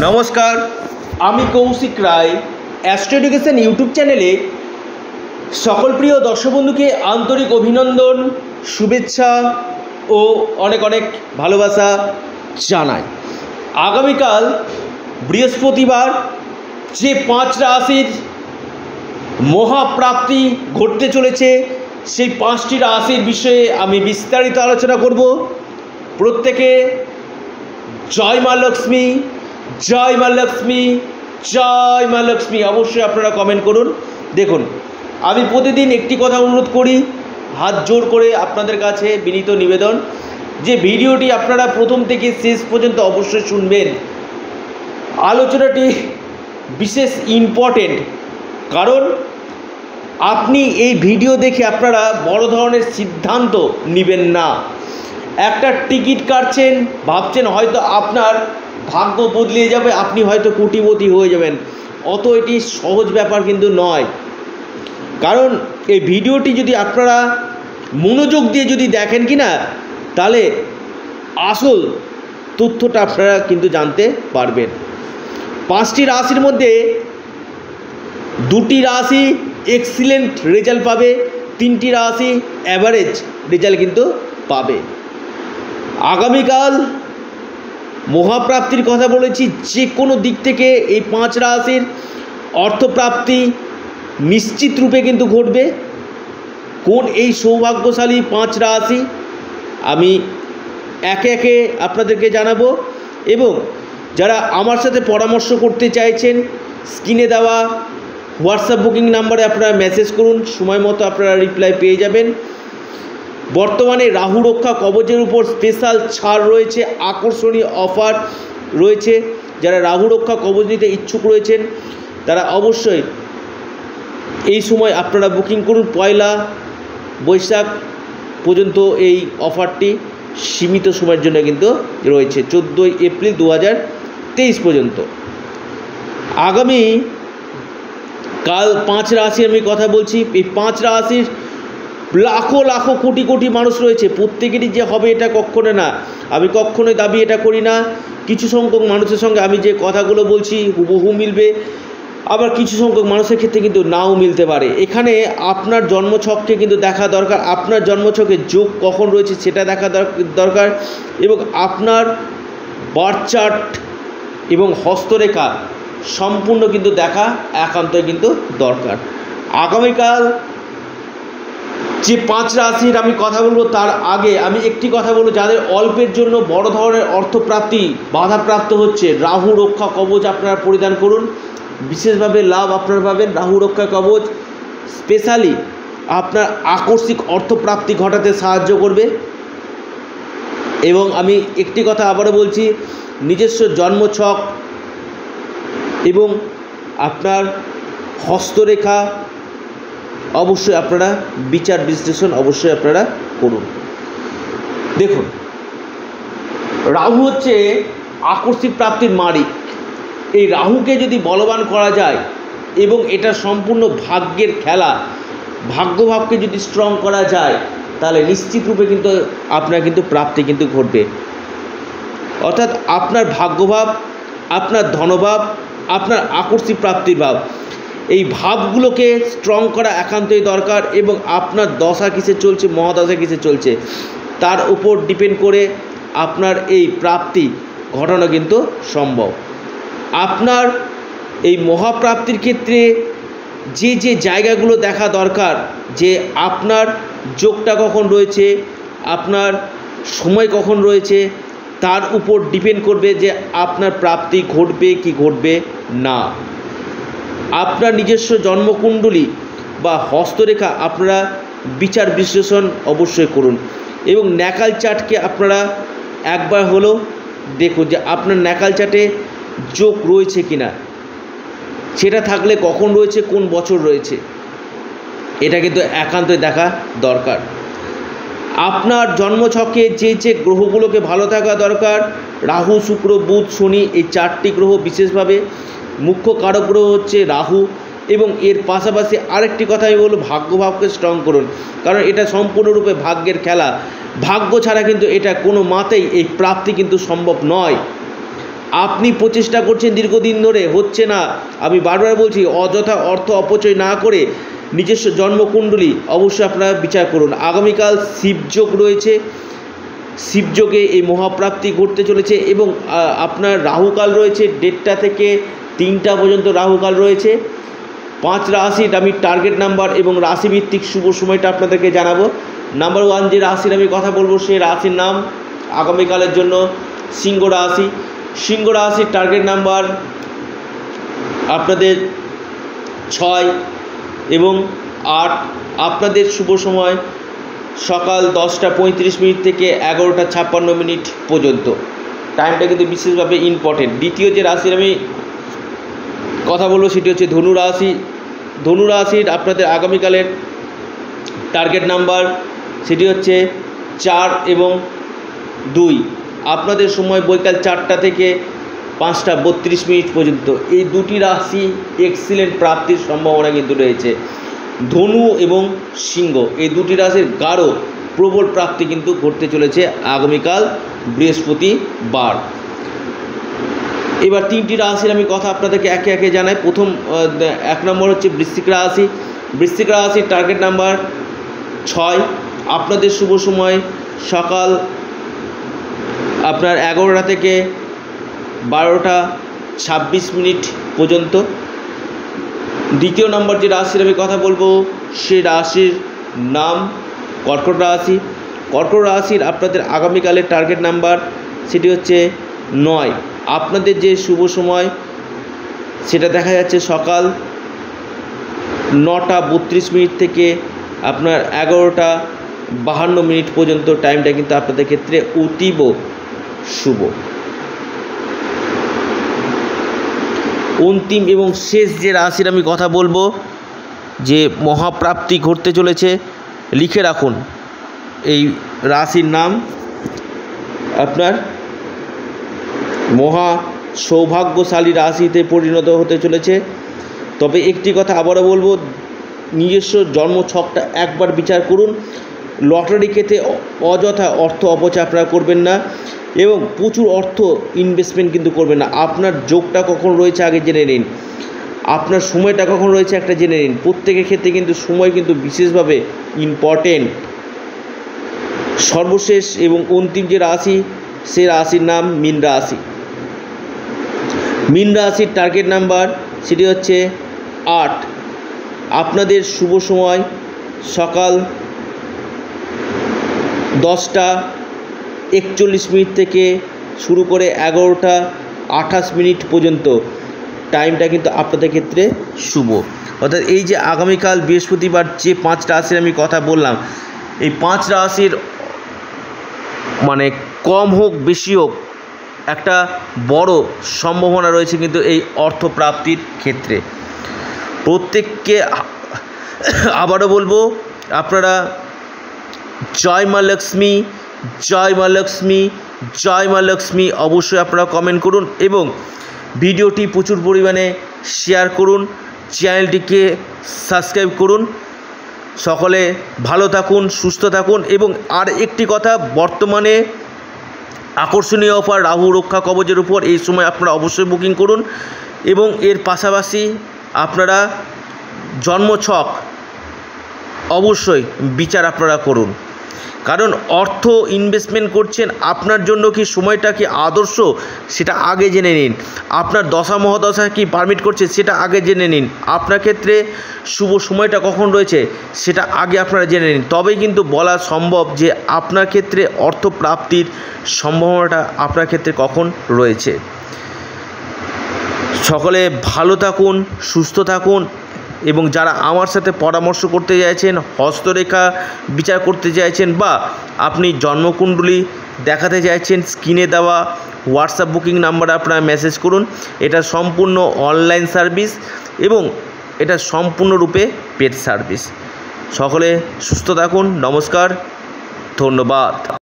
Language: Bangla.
নমস্কার, আমি Koushik Roy. Astro education YouTube চ্যানেলে সকল প্রিয় দর্শক বন্ধুকে আন্তরিক অভিনন্দন, শুভেচ্ছা ও অনেক অনেক ভালোবাসা জানাই। আগামীকাল বৃহস্পতিবার যে 5 রাশির মহাপ্রাপ্তি ঘটতে চলেছে, সেই 5টি রাশির বিষয়ে আমি বিস্তারিত আলোচনা করব। প্রত্যেকে জয় মা লক্ষ্মী, জয় মা লক্ষ্মী, জয় মা লক্ষ্মী অবশ্যই আপনারা কমেন্ট করুন। দেখুন, আমি প্রতিদিন একটি কথা অনুরোধ করি, হাত জোর করে আপনাদের কাছে বিনীত নিবেদন যে ভিডিওটি আপনারা প্রথম থেকে শেষ পর্যন্ত অবশ্যই শুনবেন। আলোচনাটি বিশেষ ইম্পর্টেন্ট, কারণ আপনি এই ভিডিও দেখে আপনারা বড় ধরনের সিদ্ধান্ত নেবেন না। একটা টিকিট কাটছেন, ভাবছেন হয়তো আপনার ভাগ্য বদলে যাবে, আপনি হয়তো কোটিপতি হয়ে যাবেন। অত এটি সহজ ব্যাপার কিন্তু নয়। কারণ এই ভিডিওটি যদি আপনারা মনোযোগ দিয়ে যদি দেখেন কি না, তাহলে আসল তথ্যটা আপনারা কিন্তু জানতে পারবেন। 5টি রাশির মধ্যে 2টি রাশি এক্সিলেন্ট রেজাল্ট পাবে, 3টি রাশি অ্যাভারেজ রেজাল্ট কিন্তু পাবে। আগামীকাল মহাপ্রাপ্তির কথা বলেছি, যে কোনো দিক থেকে এই 5 রাশির অর্থপ্রাপ্তি নিশ্চিত রূপে কিন্তু ঘটবে। কোন এই সৌভাগ্যশালী 5 রাশি আমি একে একে আপনাদেরকে জানাবো, এবং যারা আমার সাথে পরামর্শ করতে চাইছেন স্ক্রিনে দেওয়া হোয়াটসঅ্যাপ বুকিং নাম্বারে আপনারা মেসেজ করুন, সময় মতো আপনারা রিপ্লাই পেয়ে যাবেন। বর্তমানে রাহু রক্ষা কবচের উপর স্পেশাল ছাড় রয়েছে, আকর্ষণীয় অফার রয়েছে। যারা রাহু রক্ষা কবচ নিতে ইচ্ছুক রয়েছেন তারা অবশ্যই এই সময় আপনারা বুকিং করুন। 1 বৈশাখ পর্যন্ত এই অফারটি সীমিত সময়ের জন্য কিন্তু রয়েছে, 14 এপ্রিল 2023 পর্যন্ত। আগামী কাল 5 রাশি আমি কথা বলছি। এই 5 রাশির লাখো লাখো কোটি কোটি মানুষ রয়েছে, প্রত্যেকেরই যে হবে এটা কখনো না, আমি কখনোই দাবি এটা করি না। কিছু সংখ্যক মানুষের সঙ্গে আমি যে কথাগুলো বলছি হুবহু মিলবে, আবার কিছু সংখ্যক মানুষের ক্ষেত্রে কিন্তু নাও মিলতে পারে। এখানে আপনার জন্মছককে কিন্তু দেখা দরকার, আপনার জন্মছকে যোগ কখন রয়েছে সেটা দেখা দরকার, এবং আপনার বার্থ চার্ট এবং হস্তরেখা সম্পূর্ণ কিন্তু দেখা একান্তই কিন্তু দরকার। আগামীকাল যে 5 রাশির আমি কথা বলবো তার আগে আমি একটি কথা বলবো, যাদের অল্পের জন্য বড় ধরনের অর্থপ্রাপ্তি বাধাপ্রাপ্ত হচ্ছে, রাহু রক্ষা কবচ আপনারা পরিধান করুন, বিশেষভাবে লাভ আপনারা পাবেন। রাহু রক্ষা কবচ স্পেশালি আপনার আকস্মিক অর্থপ্রাপ্তি ঘটাতে সাহায্য করবে। এবং আমি একটি কথা আবারও বলছি, নিজস্ব জন্মছক এবং আপনার হস্তরেখা অবশ্যই আপনারা বিচার বিশ্লেষণ অবশ্যই আপনারা করুন। দেখুন, রাহু হচ্ছে আকস্মিক প্রাপ্তির মালিক। এই রাহুকে যদি বলবান করা যায় এবং এটা সম্পূর্ণ ভাগ্যের খেলা, ভাগ্যভাবকে যদি স্ট্রং করা যায়, তাহলে নিশ্চিত রূপে কিন্তু আপনার কিন্তু প্রাপ্তি কিন্তু ঘটবে। অর্থাৎ আপনার ভাগ্যভাব, আপনার ধনভাব, আপনার আকস্মিক প্রাপ্তির ভাব, এই ভাবগুলোকে স্ট্রং করা একান্তই দরকার। এবং আপনার দশা কিসে চলছে, মহাদশা কিসে চলছে, তার উপর ডিপেন্ড করে আপনার এই প্রাপ্তি ঘটানো কিন্তু সম্ভব। আপনার এই মহাপ্রাপ্তির ক্ষেত্রে যে যে জায়গাগুলো দেখা দরকার, যে আপনার যোগটা কখন রয়েছে, আপনার সময় কখন রয়েছে, তার উপর ডিপেন্ড করবে যে আপনার প্রাপ্তি ঘটবে কি ঘটবে না। আপনার নিজস্ব জন্মকুণ্ডলী বা হস্তরেখা আপনারা বিচার বিশ্লেষণ অবশ্যই করুন, এবং ন্যাকাল চার্টকে আপনারা একবার হলেও দেখুন যে আপনার ন্যাকাল চার্টে যোগ রয়েছে কিনা, সেটা থাকলে কখন রয়েছে, কোন বছর রয়েছে, এটা কিন্তু একান্তই দেখা দরকার। আপনার জন্মছকে যে যে গ্রহগুলোকে ভালো থাকা দরকার, রাহু, শুক্র, বুধ, শনি, এই 4টি গ্রহ বিশেষভাবে মুখ্য কারক গ্রহ হচ্ছে রাহু। এবং এর পাশাপাশি আরেকটি কথা আমি বলবো, ভাগ্যভাবকে স্ট্রং করুন, কারণ এটা সম্পূর্ণরূপে ভাগ্যের খেলা। ভাগ্য ছাড়া কিন্তু এটা কোনো মাতেই এই প্রাপ্তি কিন্তু সম্ভব নয়। আপনি প্রচেষ্টা করছেন দীর্ঘদিন ধরে, হচ্ছে না, আমি বারবার বলছি অযথা অর্থ অপচয় না করে নিজস্ব জন্মকুণ্ডলী অবশ্যই আপনারা বিচার করুন। আগামীকাল শিবযোগ রয়েছে, শিবযোগে এই মহাপ্রাপ্তি ঘটতে চলেছে এবং আপনার রাহুকাল রয়েছে 1:30 থেকে 3টা পর্যন্ত রাহুকাল রয়েছে। 5 রাশির আমি টার্গেট নাম্বার এবং রাশিভিত্তিক শুভ সময়টা আপনাদেরকে জানাবো। নাম্বার 1 যে রাশির আমি কথা বলবো সেই রাশির নাম আগামীকালের জন্য সিংহ রাশি। সিংহ রাশির টার্গেট নাম্বার আপনাদের 6 এবং 8। আপনাদের শুভ সময় সকাল 10:35 থেকে 11:56 পর্যন্ত। টাইমটা কিন্তু বিশেষভাবে ইম্পর্টেন্ট। দ্বিতীয় যে রাশির আমি কথা বলবো সেটি হচ্ছে ধনু রাশি। ধনু রাশির আপনাদের আগামীকালের টার্গেট নাম্বার সেটি হচ্ছে 4 এবং 2। আপনাদের সময় বৈকাল 4টা থেকে 5:32 পর্যন্ত। এই দুটি রাশি এক্সিলেন্ট প্রাপ্তির সম্ভাবনা কিন্তু রয়েছে। ধনু এবং সিংহ এই দুটি রাশির গাঢ় প্রবল প্রাপ্তি কিন্তু ঘটতে চলেছে আগামীকাল বৃহস্পতিবার। এবার 3টি রাশির আমি কথা আপনাদেরকে একে একে জানাই। প্রথম 1 নম্বর হচ্ছে বৃশ্চিক রাশি। বৃশ্চিক রাশির টার্গেট নাম্বার 6। আপনাদের শুভ সময় সকাল আপনার 11টা থেকে 12:26 পর্যন্ত। দ্বিতীয় নম্বর যে রাশির আমি কথা বলবো সেই রাশির নাম কর্কট রাশি। কর্কট রাশির আপনাদের আগামীকালের টার্গেট নাম্বার সেটি হচ্ছে 9। আপনাদের যে শুভ সময় সেটা দেখা যাচ্ছে সকাল 9:32 থেকে আপনার 11:52 পর্যন্ত। টাইমটা কিন্তু আপনাদের ক্ষেত্রে অতীব শুভ। অন্তিম এবং শেষ যে রাশির আমি কথা বলবো যে মহাপ্রাপ্তি ঘটতে চলেছে, লিখে রাখুন এই রাশির নাম আপনার মহা সৌভাগ্যশালী রাশিতে পরিণত হতে চলেছে। তবে একটি কথা আবারও বলবো, নিজস্ব জন্মছকটা একবার বিচার করুন। লটারি কেটে অযথা অর্থ অপচয় আপনারা করবেন না এবং প্রচুর অর্থ ইনভেস্টমেন্ট কিন্তু করবেন না। আপনার যোগটা কখন রয়েছে আগে জেনে নিন, আপনার সময়টা কখন রয়েছে একটা জেনে নিন। প্রত্যেকের ক্ষেত্রে কিন্তু সময় কিন্তু বিশেষভাবে ইম্পর্টেন্ট। সর্বশেষ এবং অন্তিম যে রাশি সে রাশির নাম মীন রাশি। মীন রাশির টার্গেট নাম্বার সেটি হচ্ছে 8। আপনাদের শুভ সময় সকাল 10:41 থেকে শুরু করে 11:28 পর্যন্ত। টাইমটা কিন্তু আপনাদের ক্ষেত্রে শুভ। অর্থাৎ এই যে আগামীকাল বৃহস্পতিবার যে 5 রাশির আমি কথা বললাম, এই 5 রাশির মানে কম হোক বেশি হোক একটা বড় সম্ভাবনা রয়েছে কিন্তু এই অর্থপ্রাপ্তির ক্ষেত্রে। প্রত্যেককে আবারও বলবো, আপনারা জয় মা লক্ষ্মী, জয় মা লক্ষ্মী, জয় মা লক্ষ্মী অবশ্যই আপনারা কমেন্ট করুন এবং ভিডিওটি প্রচুর পরিমাণে শেয়ার করুন, চ্যানেলটিকে সাবস্ক্রাইব করুন। সকলে ভালো থাকুন, সুস্থ থাকুন। এবং আর একটি কথা, বর্তমানে আকর্ষণীয় অফার রাহু রক্ষা কবচের উপর এই সময় আপনারা অবশ্যই বুকিং করুন এবং এর পাশাপাশি আপনারা জন্মছক অবশ্যই বিচার আপনারা করুন। কারণ অর্থ ইনভেস্টমেন্ট করছেন, আপনার জন্য কি সময়টা কি আদর্শ সেটা আগে জেনে নিন। আপনার দশা মহাদশা কি পারমিট করছে সেটা আগে জেনে নিন। আপনার ক্ষেত্রে শুভ সময়টা কখন রয়েছে সেটা আগে আপনারা জেনে নিন, তবেই কিন্তু বলা সম্ভব যে আপনার ক্ষেত্রে অর্থ প্রাপ্তির সম্ভাবনাটা আপনার ক্ষেত্রে কখন রয়েছে। সকলে ভালো থাকুন, সুস্থ থাকুন এবং যারা আমার সাথে পরামর্শ করতে চাইছেন, হস্তরেখা বিচার করতে চাইছেন বা আপনি জন্মকুণ্ডলী দেখাতে চাইছেন, স্ক্রিনে দেওয়া হোয়াটসঅ্যাপ বুকিং নাম্বারে আপনারা মেসেজ করুন। এটা সম্পূর্ণ অনলাইন সার্ভিস এবং এটা সম্পূর্ণরূপে পেড সার্ভিস। সকলে সুস্থ থাকুন, নমস্কার, ধন্যবাদ।